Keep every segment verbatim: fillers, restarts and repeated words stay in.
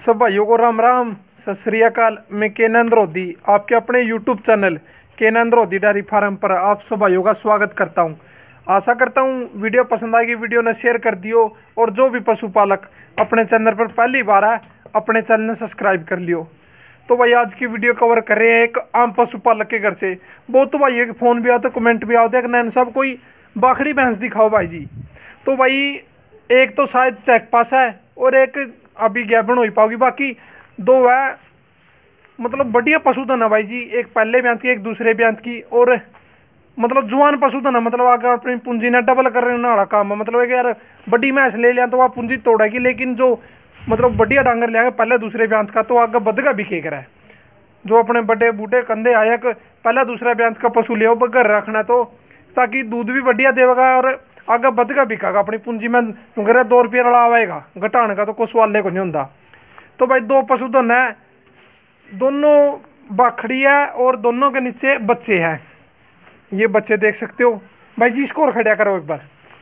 सब भाइयों को राम राम, सत श्री अकाल। मैं केनंद रोधी आपके अपने यूट्यूब चैनल केनंद रोधी डेयरी फार्म पर आप सब भाइयों का स्वागत करता हूं। आशा करता हूं वीडियो पसंद आएगी, वीडियो ने शेयर कर दियो। और जो भी पशुपालक अपने चैनल पर पहली बार है अपने चैनल ने सब्सक्राइब कर लियो। तो भाई आज की वीडियो कवर कर रहे हैं एक आम पशुपालक के घर से। बहुत तो भाई फ़ोन भी आते, कमेंट भी आते हैं कि नैन साहब कोई बाखड़ी भैंस दिखाओ भाई जी। तो भाई एक तो शायद चेक पास है और एक अभी गैबन हो ही पाओगी, बाकी दो है मतलब बढ़िया पशुधन है भाई जी। एक पहले ब्यांत की, एक दूसरे ब्यांत की, और मतलब जुआन पशुधन है। मतलब अगर अपनी पूंजी ने डबल करने वाला काम है। मतलब एक यार बड़ी भैंस ले लिया तो वह पूंजी तोड़ेगी, लेकिन जो मतलब बढ़िया डांगर लिया पहले दूसरे ब्यांत का तो आगे बदगा भी के करा है। जो अपने बड़े बूढ़े कंधे आया पहला दूसरा ब्यांत का पशु ले घर रखना तो ताकि दूध भी बढ़िया देगा और आगे बदगा बिकागा। अपनी पूंजी में घर दो रुपये रला आएगा, घटाने का तो कोई सवाल को नहीं होता। तो भाई दो पशुधन है, दोनों बाखड़ी है और दोनों के नीचे बच्चे हैं। ये बच्चे देख सकते हो भाई जी। इसको और खड़ा करो एक बार।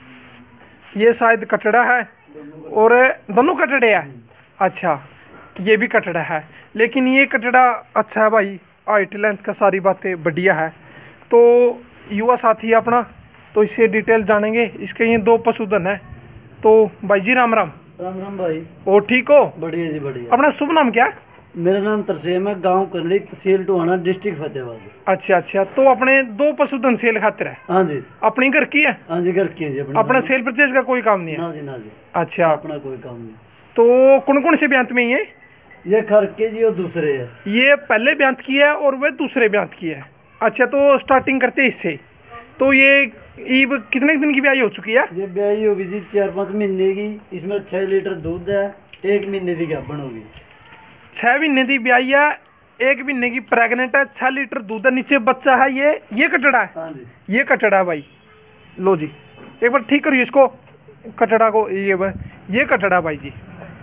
ये शायद कटड़ा है और दोनों कटड़े हैं। अच्छा ये भी कटड़ा है, लेकिन ये कटड़ा अच्छा है भाई, हाइट लेंथ का सारी बातें बढ़िया है। तो युवा साथी अपना तो इससे डिटेल जानेंगे। इसके ये दो पशुधन है। तो भाई जी राम राम। राम राम भाई। और ठीक हो? बढ़िया जी बढ़िया। अपना शुभ नाम क्या है? मेरा नाम तरसेम है, गांव करनी, तहसील टोहाना, डिस्ट्रिक्ट फतेहाबाद। अच्छा अच्छा। तो अपने दो पशुधन सेल खातिर है? हाँ जी। अपनी घर की है? हाँ जी घर की है जी। अपनी अपना सेल परचेज का कोई काम नहीं है? ना जी ना जी। अच्छा अपना कोई काम नहीं। तो कौन कौन से ब्यांत में ये ये खर के जी और दूसरे है। ये पहले ब्यांत की है और वह दूसरे ब्यांत की है। अच्छा तो स्टार्टिंग करते हैं इससे। तो ये ईब कितने दिन की ब्याई हो चुकी है? ये ब्याई होगी जी चार पाँच महीने की। इसमें छः लीटर दूध है, एक महीने की गाभण होगी। छः महीने की ब्याई है, एक महीने की प्रेग्नेंट है, छः लीटर दूध है, नीचे बच्चा है। ये ये कटड़ा है? हाँ जी ये कटड़ा है भाई। लो जी एक बार ठीक करिए इसको, कटड़ा को। ये ये कटड़ा भाई जी,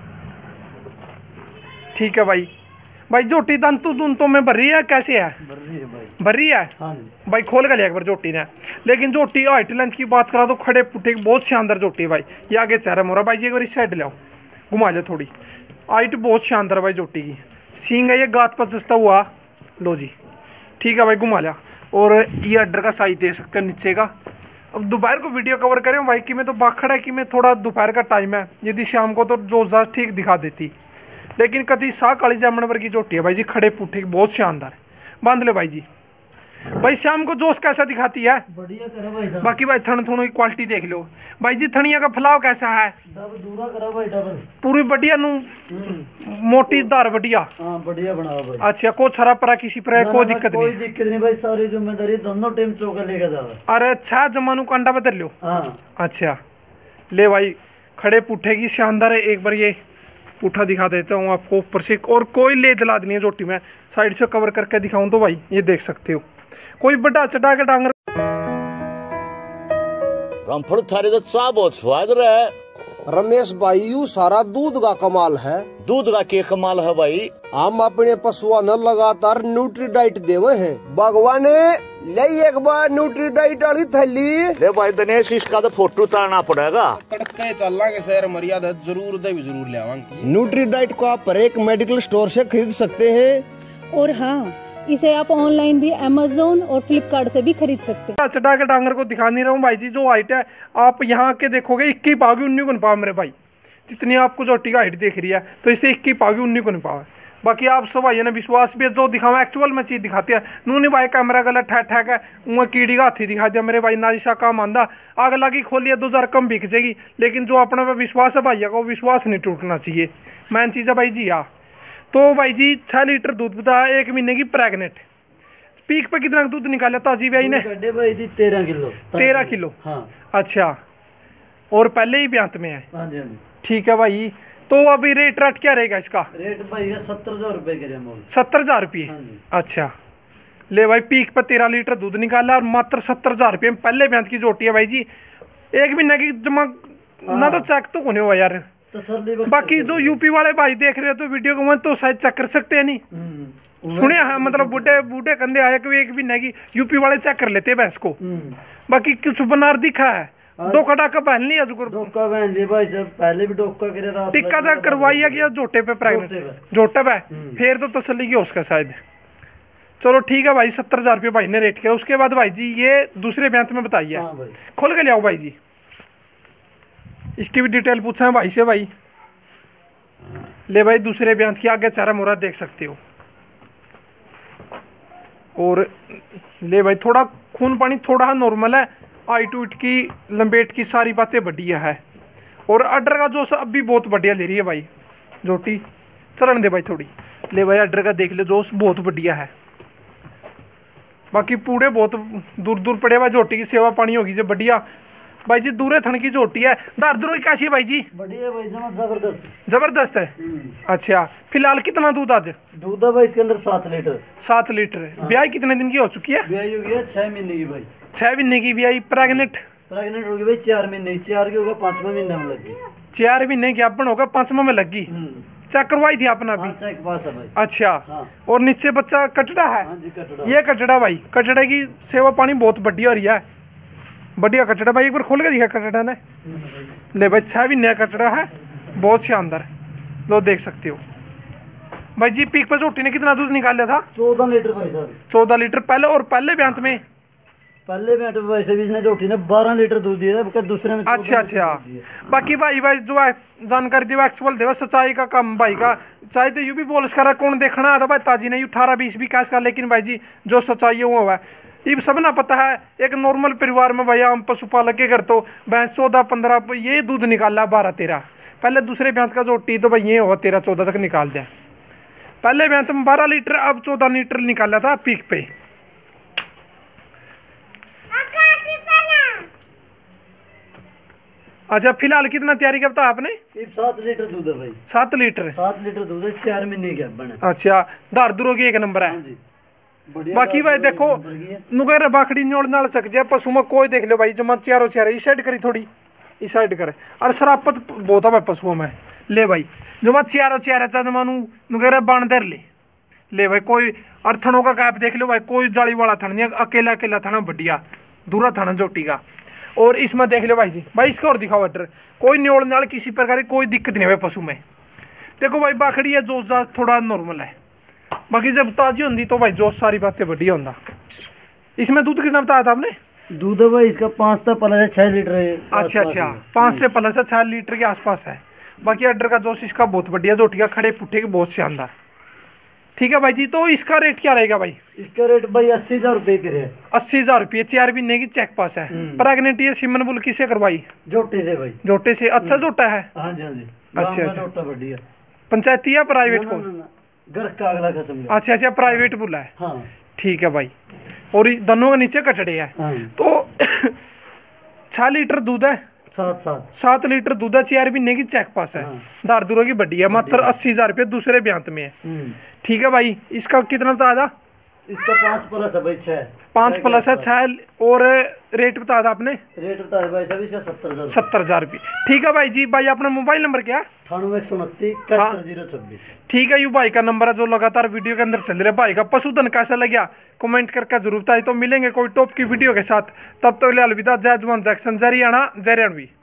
ठीक है भाई। भाई झोटी दंतु दुंतों में भरी है कैसे है? भरी है भाई। भरी है? हाँ जी भाई खोल कर लिया एक बार झोटी ने। लेकिन झोटी हाइट लेंथ की बात करा तो खड़े पुट्ठे की बहुत शानदार झोटी है भाई। ये आगे चेहरा मोरा भाई जी, एक बार इस साइड लाओ, घुमा ले थोड़ी। हाइट बहुत शानदार भाई झोटी की। सींग है ये गात पर जस्ता हुआ। लो जी ठीक है भाई, घुमा लिया। और ये अड्डर का साइज दे सकते हैं नीचे का। अब दोपहर को वीडियो कवर करें भाई कि मैं तो बाखड़ा है कि मैं थोड़ा दोपहर का टाइम है, यदि शाम को तो जोरदार ठीक दिखा देती। लेकिन कभी साह काली जामन वर्गी झोटी है भाई जी, खड़े पुट्ठे बहुत शानदार। बांध ले भाई जी। भाई शाम को जोश कैसा दिखाती है? बढ़िया करो भाई साहब। बाकी भाई थन थनों की क्वालिटी देख लो भाई जी। थनिया का फैलाव कैसा है? डब दूरा करो भाई, डबल पूरी बढ़िया नू मोटी दार बढ़िया। हाँ बढ़िया बनाओ भाई। अच्छा को छरा परा किसी पर कोई दिक्कत नहीं? कोई दिक्कत नहीं भाई, सारी जिम्मेदारी दोनों टाइम चौका लेकर जाओ। अरे अच्छा जमानू का अंडा बदल लो। हाँ अच्छा ले भाई, खड़े पुट्ठे की शानदार है। एक बार ये पुट्ठा दिखा देता हूँ आपको ऊपर से, और कोई ले दिला नहीं है झोटी में। साइड से कवर करके दिखाऊं तो भाई ये देख सकते हो, कोई बड़ा चढ़ा के डांगर रामफल थारे तो चाह बहुत स्वाद रहा है। रमेश भाई यू सारा दूध का कमाल है। दूध का के कमाल है भाई। हम अपने पशुओं ने लगातार न्यूट्री डाइट देवे हैं। भगवान ले एक बार न्यूट्री डाइट वाली थैली। ले भाई दिनेश इसका तो फोटो उतारना पड़ेगा। तड़के चलना के शहर मर्यादा जरूर दे भी जरूर ले आवांगे। न्यूट्री डाइट को आप हर एक मेडिकल स्टोर से खरीद सकते हैं। और हाँ इसे आप ऑनलाइन भी अमेज़न और फ्लिपकार्ट से भी खरीद सकते हैं। चढ़ा के डांगर को दिखा नहीं रहा हूँ भाई जी। जो हाइट है आप यहाँ आके देखोगे इक्की पाओगे उन्नी को नहीं पाओ मेरे भाई। जितनी आपको झोटी का हाइट देख रही है तो इससे इक्की पाओगे उन्नी को नहीं पाओ। बाकी आप सब भाई ने विश्वास भी जो दिखावा एक्चुअल में चीज दिखाती है। नूनी भाई कैमरा गलत ठहक ठहक है उँ कीड़ी का हाथी दिखा दिया मेरे भाई। नाजिशा काम आंदा आग लगी खोलिए दो हजार कम बिक जाएगी। लेकिन जो अपने पे विश्वास है भैया को विश्वास नहीं टूटना चाहिए, मेन चीज़ है भाई जी। हाँ तो भाई जी छः लीटर दूध बताया, एक महीने की प्रेगनेंट। पीक पे कितना दूध निकाला ताजी भाई ने? तेरह किलो। तेरह किलो? हाँ। अच्छा और पहले ही ब्यांत में है? हाँ जी हाँ जी। ठीक है भाई। तो अभी रेट रेट क्या रहेगा इसका? रेट भाई सत्तर हजार रुपए के रेट। सत्तर हजार रुपये? हाँ जी। अच्छा ले भाई, पीक पर तेरह लीटर दूध निकाला और मात्र सत्तर हजार रुपये में पहले ब्यांत की झोटी है भाई जी। एक महीने की जमा ना तो चेक तो होने हुआ यार। तो बाकी जो यूपी वाले भाई देख रहे हो तो वीडियो को तो शायद चेक कर सकते हैं नहीं सुने। हाँ मतलब बूढ़े बूढ़े कंधे आए कि एक महीने की यूपी वाले चेक कर लेते हैं भैंस को। बाकी कुछ बनार दिखा है डोका टाका पहन लिया जुकर डोका पहन लिया भाई साहब, पहले भी डोका करे था। टिक्का तक करवाई है कि जोटे पे प्रेग्नेंट जोटे जोटे पे हम्म। फिर तो तसल्ली की उसका शायद। चलो ठीक है भाई, सत्तर हजार रुपये भाई ने रेट किया। उसके बाद भाई जी ये दूसरे ब्यांत में बताइए, हाँ भाई। खोल के ले आओ भाई जी, इसकी भी डिटेल पूछा है भाई से। भाई ले भाई दूसरे ब्यांत की आगे चारा मोरा देख सकते हो। और ले भाई थोड़ा खून पानी थोड़ा नॉर्मल है, हाइट उइट की लंबेट की सारी बातें बढ़िया है। और अड्डर का जोश अब भी बहुत बढ़िया ले रही है भाई जोटी, चलन दे भाई थोड़ी। ले भाई अड्डर का देख ले, जोश बहुत बढ़िया है। बाकी पूरे बहुत दूर दूर पड़े भाई, जोटी की सेवा पानी होगी जो बढ़िया भाई जी। दूरे थन की जोटी है, दार दूर की कैसी है भाई जी? बढ़िया भाई, जबरदस्त जबरदस्त है। अच्छा फिलहाल कितना दूध आज? दूध है भाई इसके अंदर सात लीटर। सात लीटर है। ब्याह कितने दिन की हो चुकी है? ब्याह हो गया छह महीने की भाई। छह महीने की ब्याह। प्रेग्नेंट? प्रेग्नेंट हो गई भाई चार महीने, चार की होगा पांचवा महीना में लग गई। चार महीने ज्ञापन होगा, पांचवा में लगी। चेक करवाई थी आपने अभी? हाँ, चेक पास है भाई। अच्छा हाँ। और नीचे बच्चा कटड़ा है? हाँ जी कटड़ा। ये कटड़ा भाई, कटड़े की सेवा पानी बहुत बढ़िया हो रही है, बढ़िया कटड़ा भाई। एक बार खोल के दिखा कटड़ा ने। ले भाई छह भी नया कटड़ा है, बहुत शानदार, लो देख सकते हो भाई जी। पीक पर झोटी ने कितना दूध निकाल लिया था? चौदह लीटर भाई साहब। चौदह लीटर पहले। और पहले ब्यांत में? पहले बैठ वैसे भी इसने झोटी ने बारह लीटर दूध दिया था, दूसरे में अच्छा अच्छा। बाकी भाई भाई जो है जानकारी दी एक्चुअल देवा सच्चाई का काम भाई का, चाहे तो यू भी बोल करा कौन देखना आता भाई ताजी ने अठारह बीस भी कैश का, लेकिन भाई जी जो सच्चाई है वो हुआ है। ये सब ना पता है, एक नॉर्मल परिवार में भाई हम पशुपालक के घर तो भैंस चौदह पंद्रह ये दूध निकाला, बारह तेरह। पहले दूसरे ब्यांत का जोटी तो भाई ये हुआ तेरह चौदह तक निकाल दिया। पहले ब्यांत में बारह लीटर, अब चौदह लीटर निकाला था पीक पे। अच्छा फिलहाल कितना तैयारी का बताया आपने? सात लीटर दूध है भाई। सात लीटर? सात लीटर दूध है, चार महीने की बने। अच्छा दार दूर की एक नंबर है। हाँ जी बढ़िया। बाकी भाई देखो नुकर बाखड़ी नोड़ नाल सक जाए पशु में कोई देख लो भाई, जमा चारों चार इस साइड करी थोड़ी, इस साइड करे। और शरापत बहुत है भाई पशुओं में। ले भाई जमा चारों चार चादमानू नुकर बाण दर ले। ले भाई कोई अर्थनों का गैप देख लो भाई, कोई जाली वाला थन नहीं, अकेला अकेला थाना बढ़िया दूरा थाना जोटी का। और इसमें देख लो भाई जी, भाई इसका और दिखाओ अड्डर, कोई न्योड़ नाल किसी प्रकार की कोई दिक्कत नहीं है पशु में। देखो भाई बाखड़ी है, जोश जात थोड़ा नॉर्मल है, बाकी जब ताजी होंगी तो भाई जोश सारी बातें बढ़िया होंदा। इसमें दूध कितना बताया था आपने? दूध है भाई इसका पाँच तक प्लस है, छह लीटर है। अच्छा अच्छा, पाँच से प्लस है, छह लीटर के आसपास है। बाकी अड्डर का जोश इसका बहुत बढ़िया, जोटिया खड़े पुट्ठे की बहुत शानदार। ठीक है भाई जी, तो इसका रेट क्या रहेगा भाई? इसका रेट भाई अस्सी हजार रुपये के रेट। अस्सी हजार रुपये, चार महीने की चेक पास है। प्रेगनेंट ये सिमन बुल किसे करवाई? जोटे से भाई। जोटे से? अच्छा जोटा है। हाँ जी हाँ जी। अच्छा अच्छा। जोटा बढ़िया। पंचायती या प्राइवेट को? घर का अगला कसम। अच्छा अच्छा प्राइवेट बुला है। हाँ ठीक है भाई। और दोनों के नीचे कटड़े है। हाँ। तो छह लीटर दूध है। सात सात सात लीटर दूध है, चार महीने की चेक पास है। हाँ। दार दूरों की बड्डी है, मात्र अस्सी हजार रुपये दूसरे ब्यांत में है। ठीक है भाई, इसका कितना बताया था? इसका पाँच प्लस है भाई, छह पाँच प्लस है, छह। और रेट बताया था आपने? रेट बताया भाई साहब इसका सत्तर हजार सत्तर हजार रुपये। ठीक है भाई जी। भाई अपना मोबाइल नंबर क्या? अठानवे एक सौ उनतीस इकहत्तर जीरो छब्बीस। ठीक है, यू भाई का नंबर है जो लगातार वीडियो के अंदर चल रहा है। भाई का पशुधन कैसा लगा कमेंट करके जरूर बताइए। तो मिलेंगे कोई टॉप की वीडियो के साथ, तब तक तो अलविदा। जय जवान जय किसान, जय हरियाणा, जय रणवी।